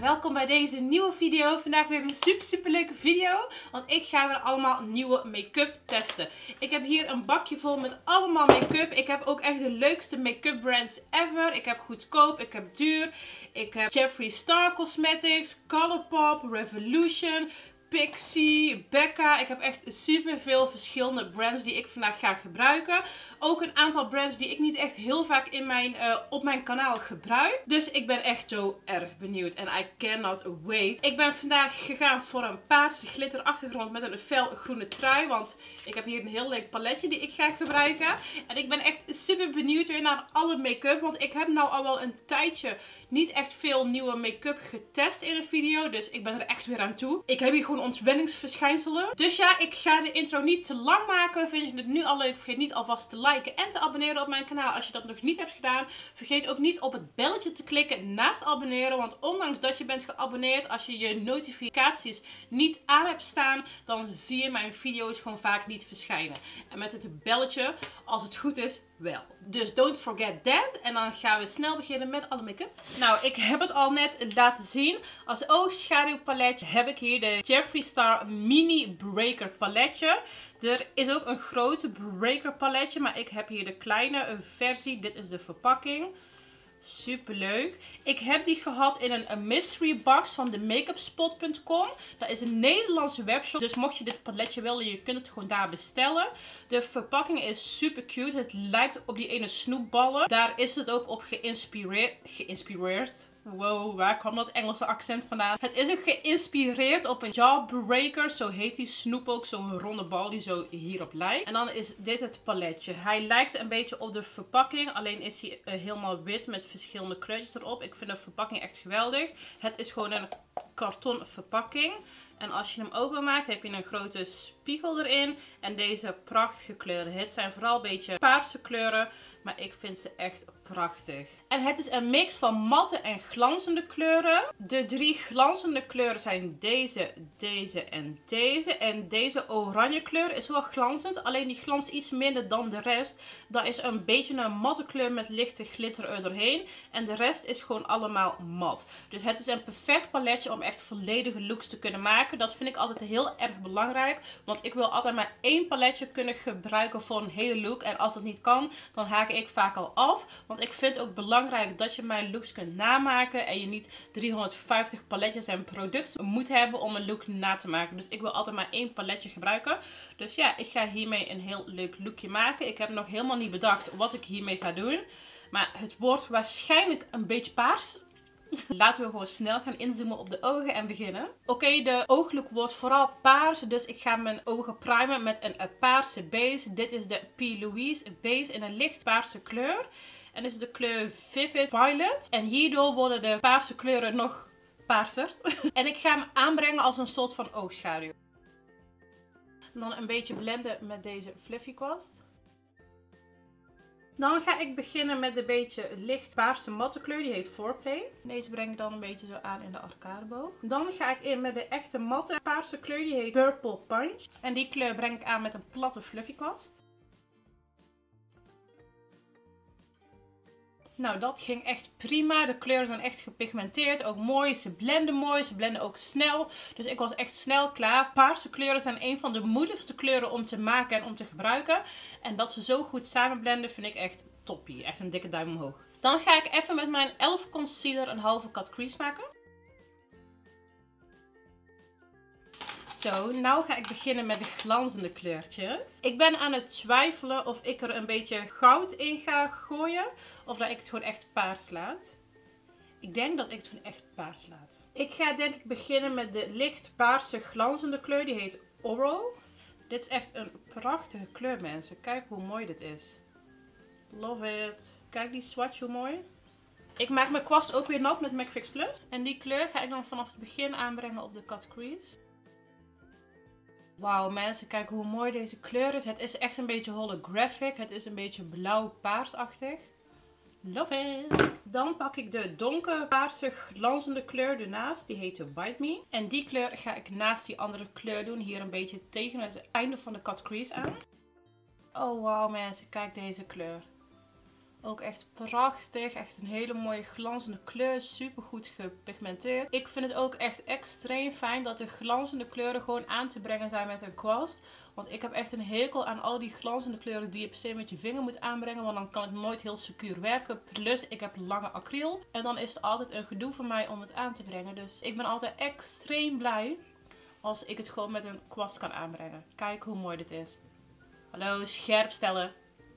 welkom bij deze nieuwe video. Vandaag weer een super leuke video, want ik ga weer allemaal nieuwe make-up testen. Ik heb hier een bakje vol met allemaal make-up. Ik heb ook echt de leukste make-up brands ever. Ik heb goedkoop, ik heb duur. Ik heb Jeffree Star Cosmetics, Colourpop, Revolution, Pixie, Becca. Ik heb echt super veel verschillende brands die ik vandaag ga gebruiken. Ook een aantal brands die ik niet echt heel vaak op mijn kanaal gebruik. Dus ik ben echt zo erg benieuwd. En I cannot wait. Ik ben vandaag gegaan voor een paarse glitterachtergrond met een fel groene trui. Want ik heb hier een heel leuk paletje die ik ga gebruiken. En ik ben echt super benieuwd weer naar alle make-up. Want ik heb nou al wel een tijdje niet echt veel nieuwe make-up getest in een video. Dus ik ben er echt weer aan toe. Ik heb hier gewoon ontwenningsverschijnselen. Dus ja, ik ga de intro niet te lang maken. Vind je het nu al leuk? Vergeet niet alvast te liken en te abonneren op mijn kanaal als je dat nog niet hebt gedaan. Vergeet ook niet op het belletje te klikken naast abonneren. Want ondanks dat je bent geabonneerd, als je je notificaties niet aan hebt staan, dan zie je mijn video's gewoon vaak niet verschijnen. En met het belletje, als het goed is, wel. Dus don't forget that. En dan gaan we snel beginnen met alle make-up. Nou, ik heb het al net laten zien. Als oogschaduwpaletje heb ik hier de Jeffree Star Mini Breaker paletje. Er is ook een grote breaker paletje, maar ik heb hier de kleine versie. Dit is de verpakking. Super leuk. Ik heb die gehad in een mystery box van de makeupspot.com. Dat is een Nederlandse webshop. Dus mocht je dit paletje willen, je kunt het gewoon daar bestellen. De verpakking is super cute. Het lijkt op die ene snoepballen. Daar is het ook op geïnspireerd. Wow, waar kwam dat Engelse accent vandaan? Het is ook geïnspireerd op een Jawbreaker. Zo heet die snoep ook. Zo'n ronde bal die zo hierop lijkt. En dan is dit het paletje. Hij lijkt een beetje op de verpakking. Alleen is hij helemaal wit met verschillende kleurtjes erop. Ik vind de verpakking echt geweldig. Het is gewoon een karton verpakking. En als je hem openmaakt heb je een grote spiegel erin. En deze prachtige kleuren. Het zijn vooral een beetje paarse kleuren. Maar ik vind ze echt prachtig. En het is een mix van matte en glanzende kleuren. De 3 glanzende kleuren zijn deze, deze en deze. En deze oranje kleur is wel glanzend. Alleen die glanst iets minder dan de rest. Dat is een beetje een matte kleur met lichte glitter er doorheen. En de rest is gewoon allemaal mat. Dus het is een perfect paletje om echt volledige looks te kunnen maken. Dat vind ik altijd heel erg belangrijk. Want ik wil altijd maar 1 paletje kunnen gebruiken voor een hele look. En als dat niet kan, dan haak ik vaak al af. Want ik vind ook belangrijk dat je mijn looks kunt namaken. En je niet 350 paletjes en producten moet hebben om een look na te maken. Dus ik wil altijd maar 1 paletje gebruiken. Dus ja, ik ga hiermee een heel leuk lookje maken. Ik heb nog helemaal niet bedacht wat ik hiermee ga doen. Maar het wordt waarschijnlijk een beetje paars. Laten we gewoon snel gaan inzoomen op de ogen en beginnen. Oké, de ooglook wordt vooral paars. Dus ik ga mijn ogen primen met een paarse base. Dit is de P. Louise base in een licht paarse kleur. En dit is de kleur Vivid Violet. En hierdoor worden de paarse kleuren nog paarser. En ik ga hem aanbrengen als een soort van oogschaduw. Dan een beetje blenden met deze fluffy kwast. Dan ga ik beginnen met een beetje licht paarse matte kleur. Die heet Foreplay. Deze breng ik dan een beetje zo aan in de arcadeboog. Dan ga ik in met de echte matte paarse kleur. Die heet Purple Punch. En die kleur breng ik aan met een platte fluffy kwast. Nou, dat ging echt prima. De kleuren zijn echt gepigmenteerd. Ook mooi. Ze blenden mooi. Ze blenden ook snel. Dus ik was echt snel klaar. Paarse kleuren zijn een van de moeilijkste kleuren om te maken en om te gebruiken. En dat ze zo goed samen blenden vind ik echt toppie. Echt een dikke duim omhoog. Dan ga ik even met mijn e.l.f. concealer een halve cut crease maken. Zo, nou ga ik beginnen met de glanzende kleurtjes. Ik ben aan het twijfelen of ik er een beetje goud in ga gooien. Of dat ik het gewoon echt paars laat. Ik denk dat ik het gewoon echt paars laat. Ik ga denk ik beginnen met de licht paarse glanzende kleur. Die heet Oral. Dit is echt een prachtige kleur, mensen. Kijk hoe mooi dit is. Love it. Kijk die swatch hoe mooi. Ik maak mijn kwast ook weer nat met MAC Fix Plus. En die kleur ga ik dan vanaf het begin aanbrengen op de cut crease. Wauw mensen, kijk hoe mooi deze kleur is. Het is echt een beetje holographic. Het is een beetje blauw-paarsachtig. Love it! Dan pak ik de donkerpaarse glanzende kleur ernaast. Die heet Bite Me. En die kleur ga ik naast die andere kleur doen. Hier een beetje tegen het einde van de cut crease aan. Oh wauw mensen, kijk deze kleur. Ook echt prachtig. Echt een hele mooie glanzende kleur. Super goed gepigmenteerd. Ik vind het ook echt extreem fijn dat de glanzende kleuren gewoon aan te brengen zijn met een kwast. Want ik heb echt een hekel aan al die glanzende kleuren die je per se met je vinger moet aanbrengen. Want dan kan het nooit heel secuur werken. Plus ik heb lange acryl. En dan is het altijd een gedoe voor mij om het aan te brengen. Dus ik ben altijd extreem blij als ik het gewoon met een kwast kan aanbrengen. Kijk hoe mooi dit is. Hallo, scherp stellen.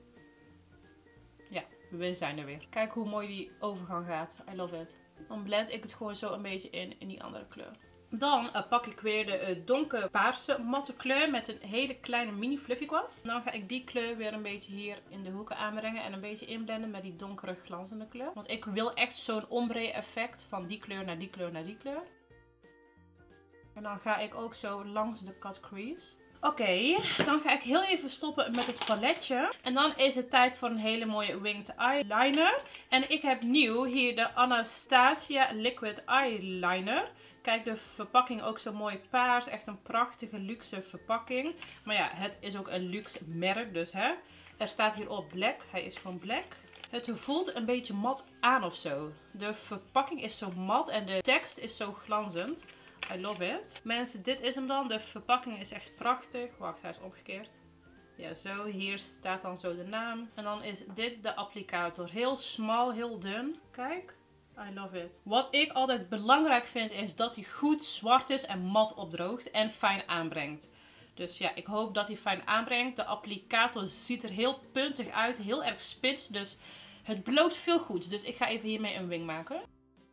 Ja, we zijn er weer. Kijk hoe mooi die overgang gaat. I love it. Dan blend ik het gewoon zo een beetje in die andere kleur. Dan pak ik weer de donkerpaarse matte kleur met een hele kleine mini fluffy kwast. Dan ga ik die kleur weer een beetje hier in de hoeken aanbrengen en een beetje inblenden met die donkere glanzende kleur. Want ik wil echt zo'n ombre effect van die kleur naar die kleur naar die kleur. En dan ga ik ook zo langs de cut crease. Oké, dan ga ik heel even stoppen met het paletje. En dan is het tijd voor een hele mooie winged eyeliner. En ik heb nieuw hier de Anastasia Liquid Eyeliner. Kijk, de verpakking ook zo mooi paars. Echt een prachtige luxe verpakking. Maar ja, het is ook een luxe merk, dus hè. Er staat hierop black. Hij is gewoon black. Het voelt een beetje mat aan of zo. De verpakking is zo mat en de tekst is zo glanzend. I love it. Mensen, dit is hem dan. De verpakking is echt prachtig. Wacht, hij is omgekeerd. Ja, zo. Hier staat dan zo de naam. En dan is dit de applicator. Heel smal, heel dun. Kijk. I love it. Wat ik altijd belangrijk vind is dat hij goed zwart is en mat opdroogt en fijn aanbrengt. Dus ja, ik hoop dat hij fijn aanbrengt. De applicator ziet er heel puntig uit. Heel erg spits. Dus het belooft veel goeds. Dus ik ga even hiermee een wing maken.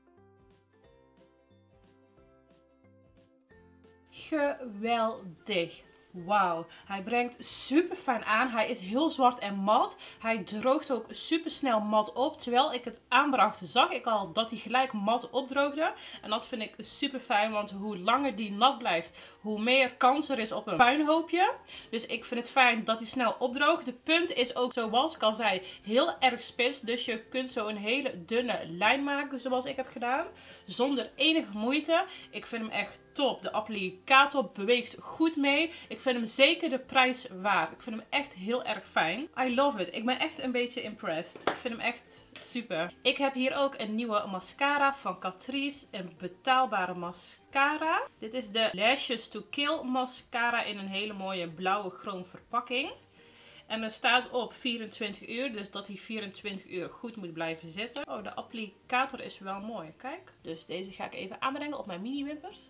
Geweldig. Wauw. Hij brengt super fijn aan. Hij is heel zwart en mat. Hij droogt ook super snel mat op. Terwijl ik het aanbracht zag ik al dat hij gelijk mat opdroogde. En dat vind ik super fijn. Want hoe langer die nat blijft, hoe meer kans er is op een puinhoopje. Dus ik vind het fijn dat hij snel opdroogt. De punt is ook, zoals ik al zei, heel erg spits. Dus je kunt zo een hele dunne lijn maken zoals ik heb gedaan. Zonder enige moeite. Ik vind hem echt top. De applicator beweegt goed mee. Ik vind hem zeker de prijs waard. Ik vind hem echt heel erg fijn. I love it. Ik ben echt een beetje impressed. Ik vind hem echt super. Ik heb hier ook een nieuwe mascara van Catrice. Een betaalbare mascara. Dit is de Lashes to Kill mascara in een hele mooie blauwe chroom verpakking. En er staat op 24 uur, dus dat hij 24 uur goed moet blijven zitten. Oh, de applicator is wel mooi. Kijk. Dus deze ga ik even aanbrengen op mijn mini wimpers.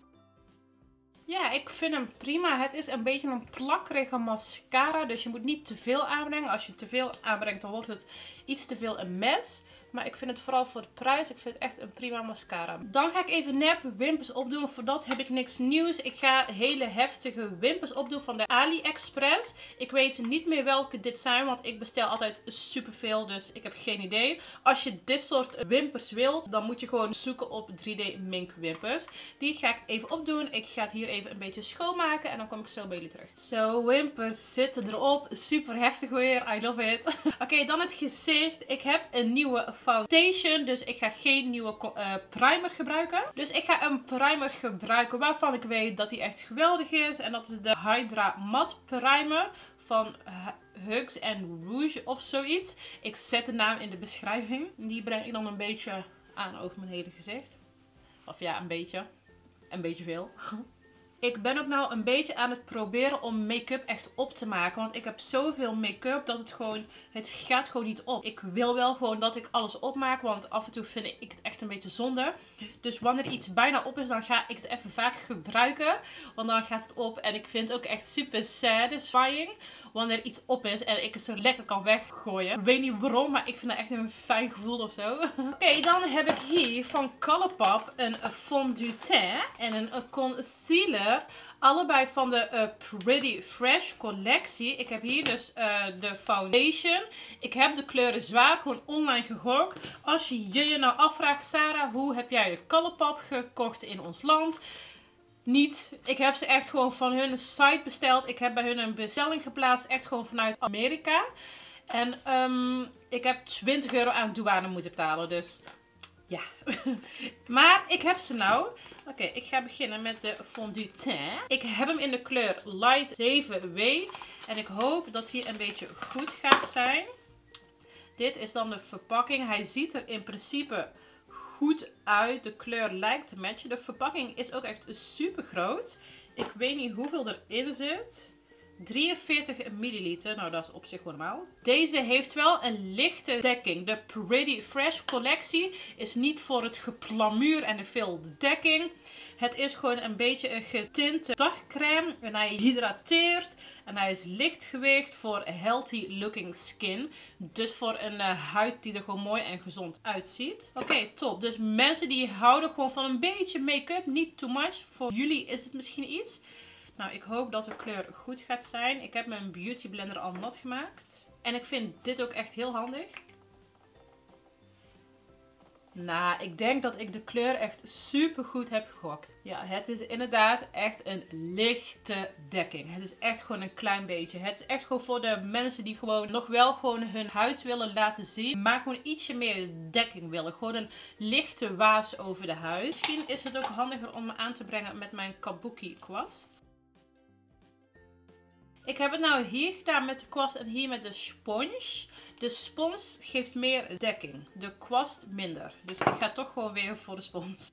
Ja, ik vind hem prima. Het is een beetje een plakkerige mascara. Dus je moet niet te veel aanbrengen. Als je te veel aanbrengt, dan wordt het iets te veel een mes. Maar ik vind het vooral voor de prijs. Ik vind het echt een prima mascara. Dan ga ik even nep wimpers opdoen. Voor dat heb ik niks nieuws. Ik ga hele heftige wimpers opdoen van de AliExpress. Ik weet niet meer welke dit zijn. Want ik bestel altijd superveel. Dus ik heb geen idee. Als je dit soort wimpers wilt, dan moet je gewoon zoeken op 3D Mink wimpers. Die ga ik even opdoen. Ik ga het hier even een beetje schoonmaken. En dan kom ik zo bij jullie terug. Zo, wimpers zitten erop. Super heftig weer. I love it. Oké, dan het gezicht. Ik heb een nieuwe foundation, dus ik ga geen nieuwe primer gebruiken. Dus ik ga een primer gebruiken waarvan ik weet dat die echt geweldig is. En dat is de Hydra Matte Primer van Hugs Rouge of zoiets. Ik zet de naam in de beschrijving. Die breng ik dan een beetje aan over mijn hele gezicht. Of ja, een beetje. Een beetje veel. Ik ben ook nou een beetje aan het proberen om make-up echt op te maken. Want ik heb zoveel make-up dat het gaat gewoon niet op. Ik wil wel gewoon dat ik alles opmaak. Want af en toe vind ik het echt een beetje zonde. Dus wanneer iets bijna op is, dan ga ik het even vaak gebruiken. Want dan gaat het op. En ik vind het ook echt super satisfying wanneer iets op is en ik het zo lekker kan weggooien. Ik weet niet waarom, maar ik vind dat echt een fijn gevoel of zo. Oké, dan heb ik hier van Colourpop een fond du teint en een concealer. Allebei van de Pretty Fresh collectie. Ik heb hier dus de foundation. Ik heb de kleuren zwaar gewoon online gegokt. Als je je nou afvraagt, Sarah, hoe heb jij de Colourpop gekocht in ons land? Niet. Ik heb ze echt gewoon van hun site besteld. Ik heb bij hun een bestelling geplaatst. Echt gewoon vanuit Amerika. En ik heb 20 euro aan douane moeten betalen. Dus ja. Maar ik heb ze nou. Oké, ik ga beginnen met de fond du teint. Ik heb hem in de kleur Light 7W. En ik hoop dat hij een beetje goed gaat zijn. Dit is dan de verpakking. Hij ziet er in principe goed uit. De kleur lijkt te matchen. De verpakking is ook echt super groot. Ik weet niet hoeveel erin zit. 43 milliliter. Nou, dat is op zich normaal. Deze heeft wel een lichte dekking. De Pretty Fresh collectie is niet voor het geplamuur en de veel dekking. Het is gewoon een beetje een getinte dagcreme. En hij hydrateert. En hij is lichtgewicht voor healthy looking skin. Dus voor een huid die er gewoon mooi en gezond uitziet. Oké, top. Dus mensen die houden gewoon van een beetje make-up. Niet too much. Voor jullie is het misschien iets. Nou, ik hoop dat de kleur goed gaat zijn. Ik heb mijn beauty blender al nat gemaakt. En ik vind dit ook echt heel handig. Nou, ik denk dat ik de kleur echt super goed heb gegokt. Ja, het is inderdaad echt een lichte dekking. Het is echt gewoon een klein beetje. Het is echt gewoon voor de mensen die gewoon nog wel gewoon hun huid willen laten zien. Maar gewoon ietsje meer dekking willen. Gewoon een lichte waas over de huid. Misschien is het ook handiger om me aan te brengen met mijn Kabuki kwast. Ik heb het nou hier gedaan met de kwast en hier met de spons. De spons geeft meer dekking. De kwast minder. Dus ik ga toch gewoon weer voor de spons.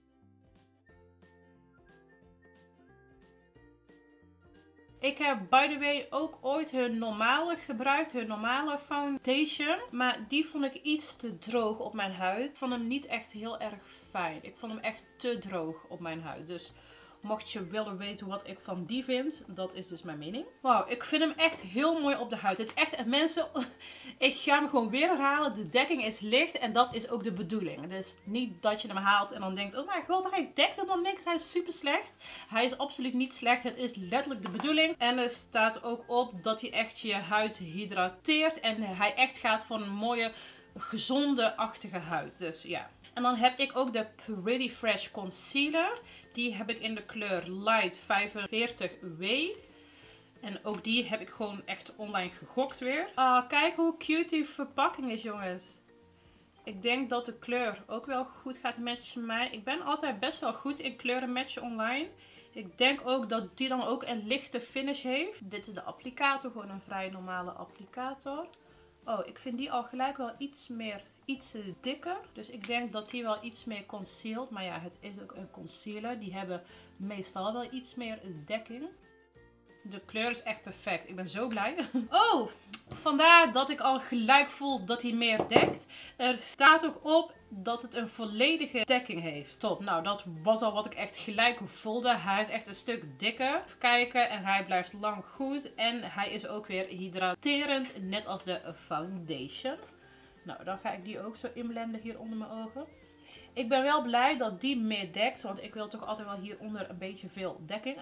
Ik heb by the way ook ooit hun normale gebruikt. Hun normale foundation. Maar die vond ik iets te droog op mijn huid. Ik vond hem niet echt heel erg fijn. Ik vond hem echt te droog op mijn huid. Dus mocht je willen weten wat ik van die vind, dat is dus mijn mening. Wauw, ik vind hem echt heel mooi op de huid. Het is echt, mensen, ik ga hem gewoon weer herhalen. De dekking is licht en dat is ook de bedoeling. Dus niet dat je hem haalt en dan denkt, oh mijn god, hij dekt hem dan niks. Hij is super slecht. Hij is absoluut niet slecht. Het is letterlijk de bedoeling. En er staat ook op dat hij echt je huid hydrateert. En hij echt gaat voor een mooie, gezonde-achtige huid. Dus ja. En dan heb ik ook de Pretty Fresh Concealer. Die heb ik in de kleur Light 45W. En ook die heb ik gewoon echt online gegokt weer. Kijk hoe cute die verpakking is, jongens. Ik denk dat de kleur ook wel goed gaat matchen met mij. Ik ben altijd best wel goed in kleuren matchen online. Ik denk ook dat die dan ook een lichte finish heeft. Dit is de applicator. Gewoon een vrij normale applicator. Oh, ik vind die al gelijk wel iets dikker. Dus ik denk dat die wel iets meer concealt. Maar ja, het is ook een concealer. Die hebben meestal wel iets meer dekking. De kleur is echt perfect. Ik ben zo blij. Oh, vandaar dat ik al gelijk voel dat hij meer dekt. Er staat ook op dat het een volledige dekking heeft. Top, nou dat was al wat ik echt gelijk voelde. Hij is echt een stuk dikker. Even kijken en hij blijft lang goed. En hij is ook weer hydraterend, net als de foundation. Nou, dan ga ik die ook zo inblenden hier onder mijn ogen. Ik ben wel blij dat die meer dekt, want ik wil toch altijd wel hieronder een beetje veel dekking.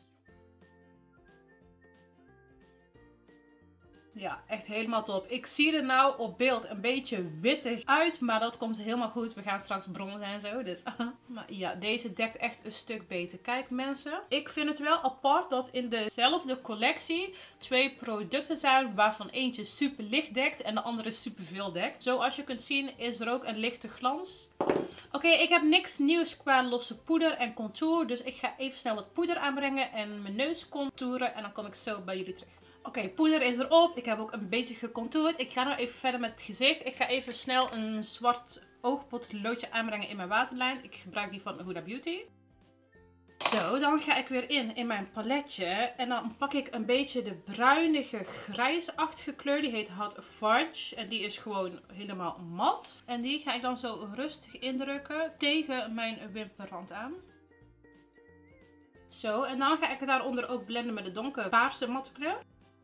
Ja, echt helemaal top. Ik zie er nou op beeld een beetje wittig uit, maar dat komt helemaal goed. We gaan straks bronzen en zo, dus maar ja, deze dekt echt een stuk beter. Kijk mensen, ik vind het wel apart dat in dezelfde collectie 2 producten zijn, waarvan eentje super licht dekt en de andere super veel dekt. Zoals je kunt zien is er ook een lichte glans. Oké, ik heb niks nieuws qua losse poeder en contour, dus ik ga even snel wat poeder aanbrengen en mijn neus contouren en dan kom ik zo bij jullie terug. Oké, poeder is erop. Ik heb ook een beetje gecontoured. Ik ga nou even verder met het gezicht. Ik ga even snel een zwart oogpotloodje aanbrengen in mijn waterlijn. Ik gebruik die van Huda Beauty. Zo, dan ga ik weer in mijn paletje. En dan pak ik een beetje de bruinige grijsachtige kleur. Die heet Hot Fudge. En die is gewoon helemaal mat. En die ga ik dan zo rustig indrukken tegen mijn wimperrand aan. Zo, en dan ga ik daaronder ook blenden met de donkere paarse matte kleur.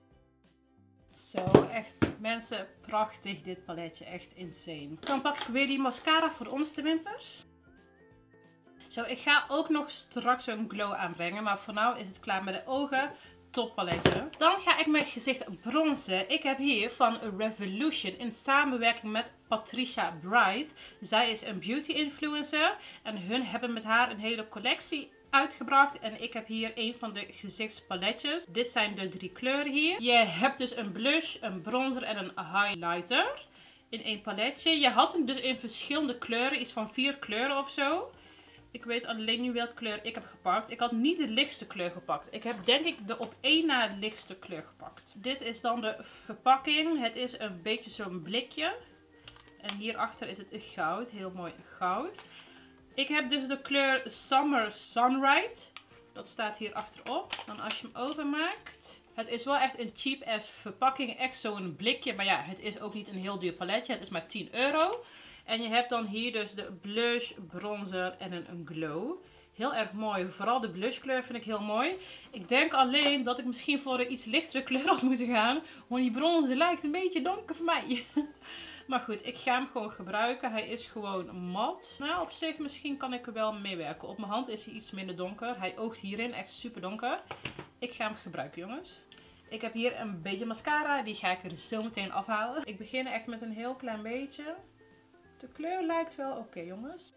Zo, echt mensen, prachtig dit paletje, echt insane. Dan pak ik weer die mascara voor de onderste wimpers. Zo, ik ga ook nog straks een glow aanbrengen, maar voor nu is het klaar met de ogen. Top paletje. Dan ga ik mijn gezicht bronzen. Ik heb hier van Revolution in samenwerking met Patricia Bright. Zij is een beauty influencer en hun hebben met haar een hele collectie uitgebracht. En ik heb hier een van de gezichtspaletjes. Dit zijn de 3 kleuren hier. Je hebt dus een blush, een bronzer en een highlighter in één paletje. Je had hem dus in verschillende kleuren. Iets van 4 kleuren of zo. Ik weet alleen niet welke kleur ik heb gepakt. Ik had niet de lichtste kleur gepakt. Ik heb denk ik de op 1 na lichtste kleur gepakt. Dit is dan de verpakking. Het is een beetje zo'n blikje. En hierachter is het goud. Heel mooi goud. Ik heb dus de kleur Summer Sunride. Dat staat hier achterop. Dan als je hem openmaakt. Het is wel echt een cheap ass verpakking. Echt zo'n blikje. Maar ja, het is ook niet een heel duur paletje. Het is maar €10. En je hebt dan hier dus de blush, bronzer en een glow. Heel erg mooi. Vooral de blushkleur vind ik heel mooi. Ik denk alleen dat ik misschien voor een iets lichtere kleur had moeten gaan. Want die bronzer lijkt een beetje donker voor mij. Maar goed, ik ga hem gewoon gebruiken. Hij is gewoon mat. Nou, op zich misschien kan ik er wel mee werken. Op mijn hand is hij iets minder donker. Hij oogt hierin echt super donker. Ik ga hem gebruiken, jongens. Ik heb hier een beetje mascara. Die ga ik er zo meteen afhalen. Ik begin echt met een heel klein beetje. De kleur lijkt wel oké, jongens.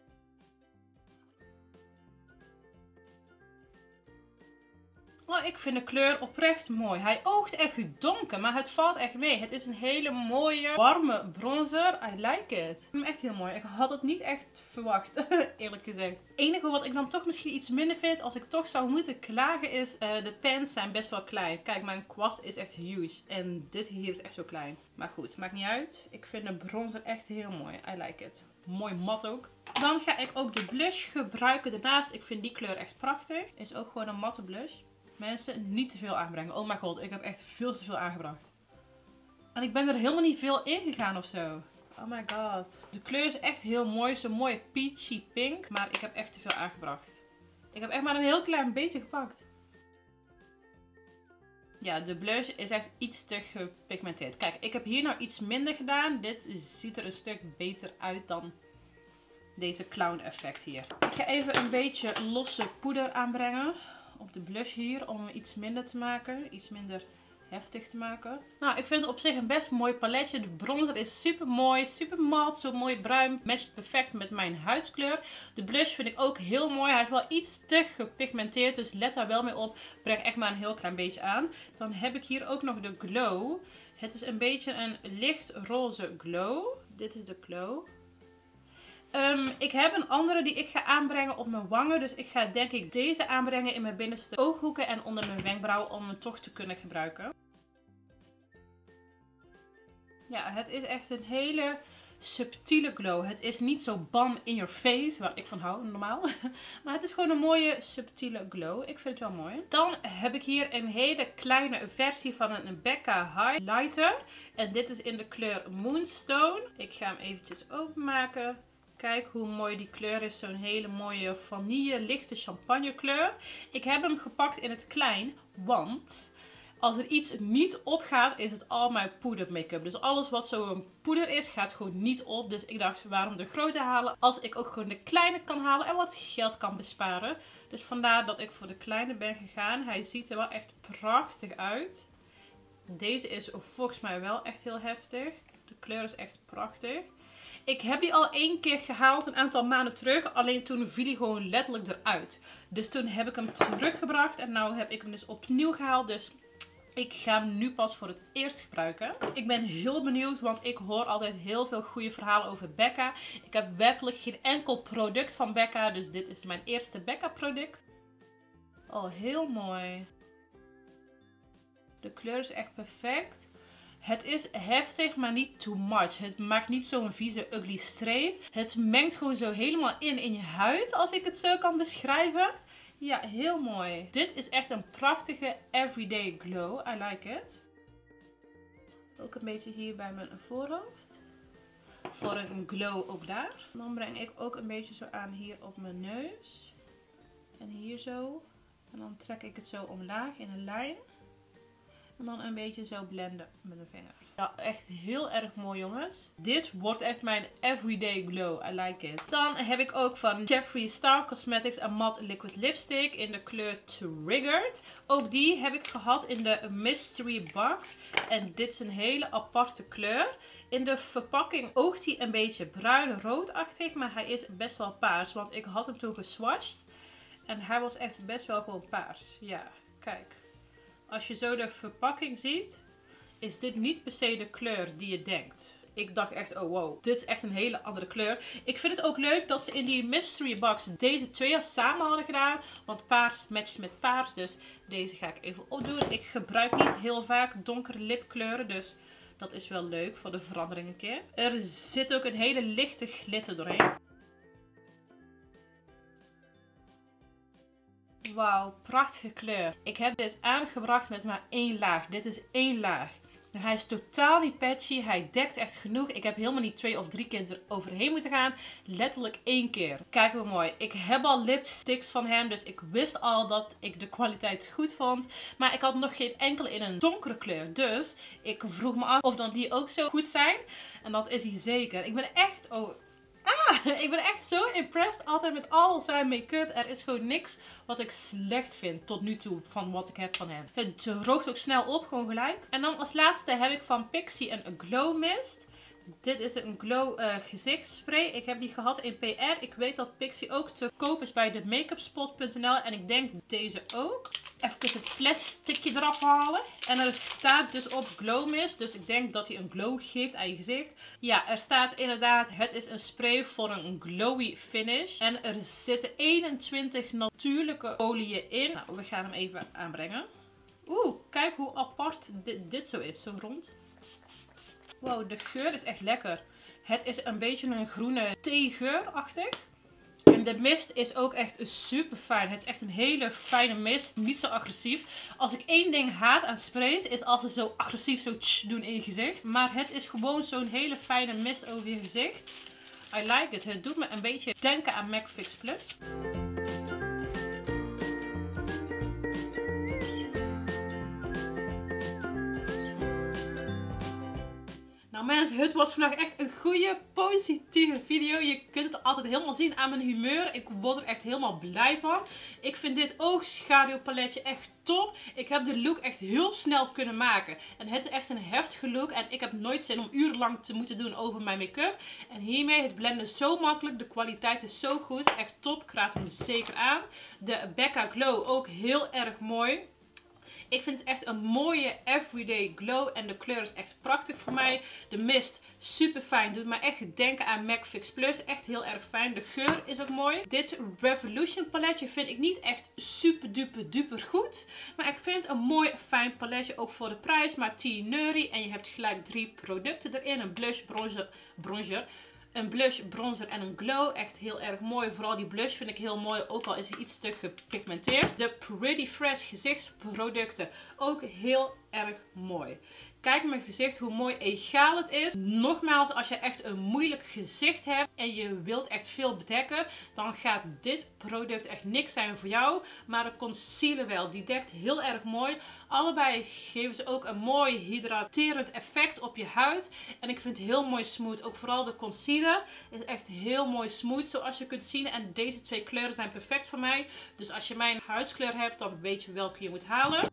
Oh, ik vind de kleur oprecht mooi. Hij oogt echt donker, maar het valt echt mee. Het is een hele mooie, warme bronzer. I like it. Ik vind hem echt heel mooi. Ik had het niet echt verwacht, eerlijk gezegd. Het enige wat ik dan toch misschien iets minder vind, als ik toch zou moeten klagen, is de pens zijn best wel klein. Kijk, mijn kwast is echt huge. En dit hier is echt zo klein. Maar goed, maakt niet uit. Ik vind de bronzer echt heel mooi. I like it. Mooi mat ook. Dan ga ik ook de blush gebruiken daarnaast. Ik vind die kleur echt prachtig. Is ook gewoon een matte blush. Mensen, niet te veel aanbrengen. Oh mijn god, ik heb echt veel te veel aangebracht. En ik ben er helemaal niet veel in gegaan of zo. Oh my god. De kleur is echt heel mooi. Zo'n mooie peachy pink. Maar ik heb echt te veel aangebracht. Ik heb echt maar een heel klein beetje gepakt. Ja, de blush is echt iets te gepigmenteerd. Kijk, ik heb hier nou iets minder gedaan. Dit ziet er een stuk beter uit dan deze clown effect hier. Ik ga even een beetje losse poeder aanbrengen op de blush hier, om hem iets minder te maken, iets minder heftig te maken. Nou, ik vind het op zich een best mooi paletje. De bronzer is super mooi, super mat, zo mooi bruin. Matcht perfect met mijn huidskleur. De blush vind ik ook heel mooi. Hij is wel iets te gepigmenteerd, dus let daar wel mee op. Breng echt maar een heel klein beetje aan. Dan heb ik hier ook nog de glow. Het is een beetje een licht roze glow. Dit is de glow. Ik heb een andere die ik ga aanbrengen op mijn wangen. Dus ik ga denk ik deze aanbrengen in mijn binnenste ooghoeken en onder mijn wenkbrauw om hem toch te kunnen gebruiken. Ja, het is echt een hele subtiele glow. Het is niet zo bam in your face, waar ik van hou normaal. Maar het is gewoon een mooie subtiele glow. Ik vind het wel mooi. Dan heb ik hier een hele kleine versie van een Becca Highlighter. En dit is in de kleur Moonstone. Ik ga hem eventjes openmaken. Kijk hoe mooi die kleur is. Zo'n hele mooie vanille lichte champagne kleur. Ik heb hem gepakt in het klein. Want als er iets niet opgaat is het al mijn poeder make-up. Dus alles wat zo'n poeder is gaat gewoon niet op. Dus ik dacht waarom de grote halen als ik ook gewoon de kleine kan halen. En wat geld kan besparen. Dus vandaar dat ik voor de kleine ben gegaan. Hij ziet er wel echt prachtig uit. Deze is volgens mij wel echt heel heftig. De kleur is echt prachtig. Ik heb die al 1 keer gehaald een aantal maanden terug. Alleen toen viel hij gewoon letterlijk eruit. Dus toen heb ik hem teruggebracht. En nu heb ik hem dus opnieuw gehaald. Dus ik ga hem nu pas voor het eerst gebruiken. Ik ben heel benieuwd, want ik hoor altijd heel veel goede verhalen over Becca. Ik heb werkelijk geen enkel product van Becca. Dus dit is mijn eerste Becca product. Oh, heel mooi. De kleur is echt perfect. Het is heftig, maar niet too much. Het maakt niet zo'n vieze ugly streep. Het mengt gewoon zo helemaal in je huid, als ik het zo kan beschrijven. Ja, heel mooi. Dit is echt een prachtige everyday glow. I like it. Ook een beetje hier bij mijn voorhoofd. Voor een glow ook daar. Dan breng ik ook een beetje zo aan hier op mijn neus. En hier zo. En dan trek ik het zo omlaag in een lijn. En dan een beetje zo blenden met mijn vinger. Ja, echt heel erg mooi, jongens. Dit wordt echt mijn everyday glow. I like it. Dan heb ik ook van Jeffree Star Cosmetics een matte liquid lipstick in de kleur Triggered. Ook die heb ik gehad in de mystery box. En dit is een hele aparte kleur. In de verpakking oogt hij een beetje bruin-roodachtig, maar hij is best wel paars. Want ik had hem toen geswatcht. En hij was echt best wel gewoon paars. Ja, kijk. Als je zo de verpakking ziet, is dit niet per se de kleur die je denkt. Ik dacht echt, oh wow, dit is echt een hele andere kleur. Ik vind het ook leuk dat ze in die mystery box deze twee samen hadden gedaan. Want paars matcht met paars, dus deze ga ik even opdoen. Ik gebruik niet heel vaak donkere lipkleuren, dus Dat is wel leuk voor de verandering een keer. Er zit ook een hele lichte glitter doorheen. Wauw, prachtige kleur. Ik heb dit aangebracht met maar 1 laag. Dit is 1 laag. Hij is totaal niet patchy. Hij dekt echt genoeg. Ik heb helemaal niet 2 of 3 keer eroverheen moeten gaan. Letterlijk 1 keer. Kijk hoe mooi. Ik heb al lipsticks van hem. Dus ik wist al dat ik de kwaliteit goed vond. Maar ik had nog geen enkele in een donkere kleur. Dus ik vroeg me af of dan die ook zo goed zijn. En dat is hij zeker. Ik ben echt... ik ben echt zo impressed altijd met al zijn make-up. Er is gewoon niks wat ik slecht vind tot nu toe van wat ik heb van hem. Het droogt ook snel op, gewoon gelijk. En dan als laatste heb ik van Pixi een Glow Mist. Dit is een Glow gezichtsspray. Ik heb die gehad in PR. Ik weet dat Pixi ook te koop is bij de makeupspot.nl. En ik denk deze ook. Even het plasticje eraf halen. En er staat dus op Glow Mist. Dus ik denk dat hij een glow geeft aan je gezicht. Ja, er staat inderdaad, het is een spray voor een glowy finish. En er zitten 21 natuurlijke oliën in. Nou, we gaan hem even aanbrengen. Oeh, kijk hoe apart dit zo is. Zo rond. Wow, de geur is echt lekker. Het is een beetje een groene theegeurachtig. En de mist is ook echt super fijn. Het is echt een hele fijne mist. Niet zo agressief. Als ik één ding haat aan sprays, is als ze zo agressief zo doen in je gezicht. Maar het is gewoon zo'n hele fijne mist over je gezicht. I like it. Het doet me een beetje denken aan MAC Fix Plus. Nou mensen, het was vandaag echt een goede, positieve video. Je kunt het altijd helemaal zien aan mijn humeur. Ik word er echt helemaal blij van. Ik vind dit oogschaduwpaletje echt top. Ik heb de look echt heel snel kunnen maken. En het is echt een heftige look. En ik heb nooit zin om urenlang te moeten doen over mijn make-up. En hiermee, het blenden zo makkelijk. De kwaliteit is zo goed. Echt top. Ik raad hem zeker aan. De Becca Glow ook heel erg mooi. Ik vind het echt een mooie everyday glow. En de kleur is echt prachtig voor mij. De mist, super fijn. Doet me echt denken aan MAC Fix Plus. Echt heel erg fijn. De geur is ook mooi. Dit Revolution paletje vind ik niet echt super duper goed. Maar ik vind het een mooi fijn paletje. Ook voor de prijs. Maar 10 euro. En je hebt gelijk 3 producten erin. Een blush, bronzer. Een blush, bronzer en een glow. Echt heel erg mooi. Vooral die blush vind ik heel mooi. Ook al is hij iets te gepigmenteerd. De Pretty Fresh gezichtsproducten. Ook heel erg mooi. Kijk mijn gezicht hoe mooi egaal het is. Nogmaals, als je echt een moeilijk gezicht hebt en je wilt echt veel bedekken, dan gaat dit product echt niks zijn voor jou. Maar de concealer wel. Die dekt heel erg mooi. Allebei geven ze ook een mooi hydraterend effect op je huid. En ik vind het heel mooi smooth. Ook vooral de concealer is echt heel mooi smooth zoals je kunt zien. En deze 2 kleuren zijn perfect voor mij. Dus als je mijn huidskleur hebt, dan weet je welke je moet halen.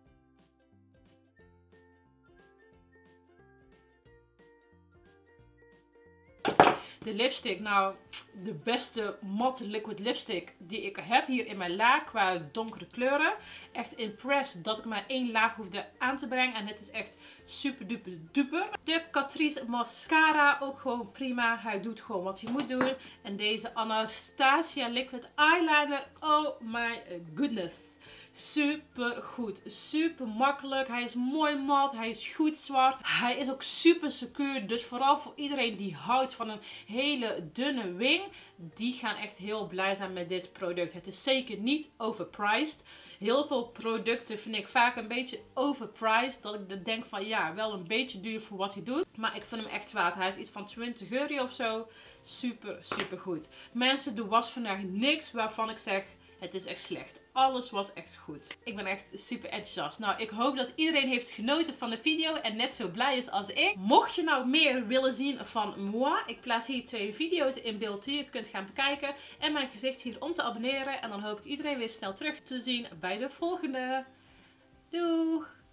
De lipstick, nou de beste matte liquid lipstick die ik heb hier in mijn laag qua donkere kleuren. Echt impressed dat ik maar 1 laag hoefde aan te brengen en het is echt super duper. De Catrice mascara ook gewoon prima. Hij doet gewoon wat hij moet doen. En deze Anastasia liquid eyeliner, oh my goodness. Super goed, super makkelijk. Hij is mooi mat, hij is goed zwart. Hij is ook super secuur. Dus vooral voor iedereen die houdt van een hele dunne wing. Die gaan echt heel blij zijn met dit product. Het is zeker niet overpriced. Heel veel producten vind ik vaak een beetje overpriced. Dat ik denk van ja, wel een beetje duur voor wat hij doet. Maar ik vind hem echt waard. Hij is iets van 20 euro of zo. Super goed. Mensen, er was vandaag niks waarvan ik zeg het is echt slecht. Alles was echt goed. Ik ben echt super enthousiast. Nou, ik hoop dat iedereen heeft genoten van de video en net zo blij is als ik. Mocht je nou meer willen zien van moi, ik plaats hier 2 video's in beeld die je kunt gaan bekijken. En mijn gezicht hier om te abonneren. En dan hoop ik iedereen weer snel terug te zien bij de volgende. Doeg!